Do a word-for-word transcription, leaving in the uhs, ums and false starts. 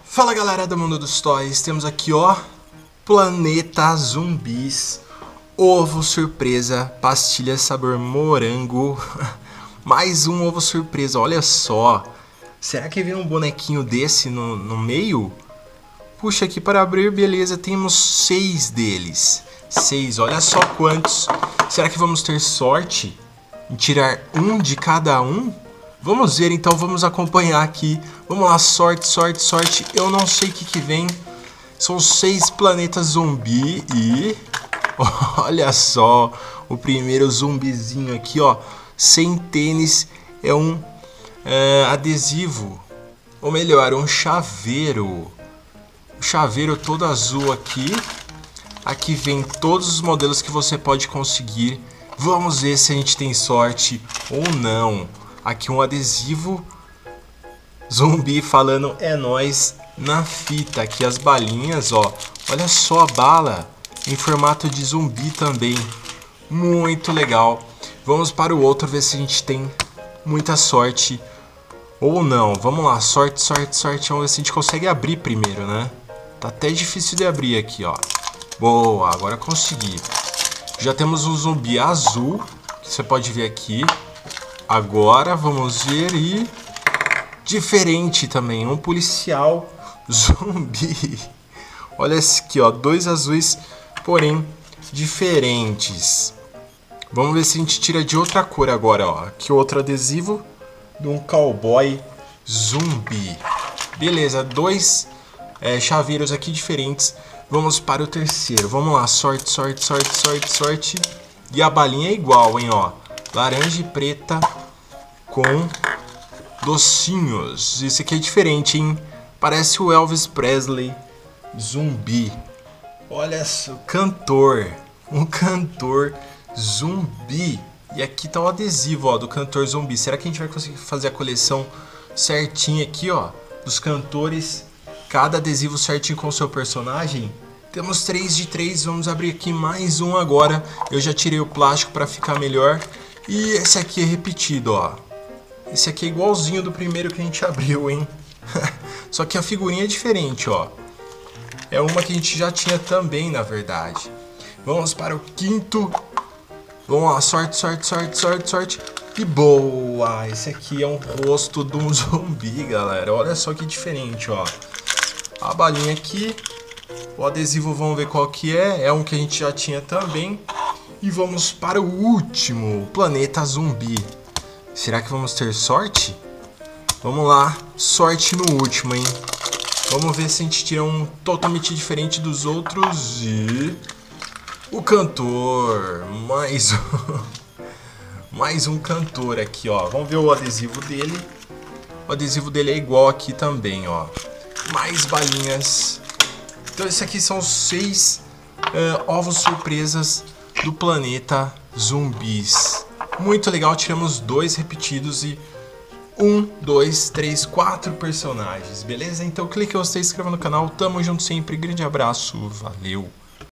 Fala galera do mundo dos toys, temos aqui ó, Planeta Zumbis, ovo surpresa, pastilha sabor morango, mais um ovo surpresa, olha só, será que vem um bonequinho desse no, no meio? Puxa, aqui para abrir, beleza, temos seis deles, seis, olha só quantos, será que vamos ter sorte em tirar um de cada um? Vamos ver, então vamos acompanhar aqui. Vamos lá, sorte, sorte, sorte. Eu não sei o que que vem. São seis planetas zumbi e... olha só, o primeiro zumbizinho aqui, ó. Sem tênis, é um é, adesivo. Ou melhor, um chaveiro. Um chaveiro todo azul aqui. Aqui vem todos os modelos que você pode conseguir. Vamos ver se a gente tem sorte ou não. Aqui um adesivo zumbi falando é nóis na fita. Aqui as balinhas, ó. Olha só a bala em formato de zumbi também. Muito legal. Vamos para o outro ver se a gente tem muita sorte ou não. Vamos lá, sorte, sorte, sorte. Vamos ver se a gente consegue abrir primeiro, né? Tá até difícil de abrir aqui, ó. Boa, agora consegui. Já temos um zumbi azul, que você pode ver aqui. Agora vamos ver e... diferente também, um policial zumbi. Olha esse aqui, ó, dois azuis, porém diferentes. Vamos ver se a gente tira de outra cor agora, ó. Aqui outro adesivo de um cowboy zumbi. Beleza, dois é, chaveiros aqui diferentes. Vamos para o terceiro. Vamos lá, sorte, sorte, sorte, sorte, sorte. E a balinha é igual, hein, ó. Laranja e preta com docinhos. Esse aqui é diferente, hein? Parece o Elvis Presley zumbi. Olha só, cantor. Um cantor zumbi. E aqui tá o adesivo, ó, do cantor zumbi. Será que a gente vai conseguir fazer a coleção certinha aqui, ó, dos cantores? Cada adesivo certinho com o seu personagem? Temos três de três. Vamos abrir aqui mais um agora. Eu já tirei o plástico para ficar melhor. E esse aqui é repetido, ó. Esse aqui é igualzinho do primeiro que a gente abriu, hein? Só que a figurinha é diferente, ó. É uma que a gente já tinha também, na verdade. Vamos para o quinto. Vamos lá, sorte, sorte, sorte, sorte, sorte. E boa! Esse aqui é um rosto de um zumbi, galera. Olha só que diferente, ó. A balinha aqui. O adesivo, vamos ver qual que é. É um que a gente já tinha também. E vamos para o último, Planeta Zumbi. Será que vamos ter sorte? Vamos lá, sorte no último, hein? Vamos ver se a gente tira um totalmente diferente dos outros. E... o cantor, mais um, mais um cantor aqui, ó. Vamos ver o adesivo dele. O adesivo dele é igual aqui também, ó. Mais balinhas. Então esses aqui são seis uh, ovos surpresas do Planeta Zumbis. Muito legal, tiramos dois repetidos e um, dois, três, quatro personagens, beleza? Então clique em gostei, se inscreva no canal, tamo junto sempre, grande abraço, valeu!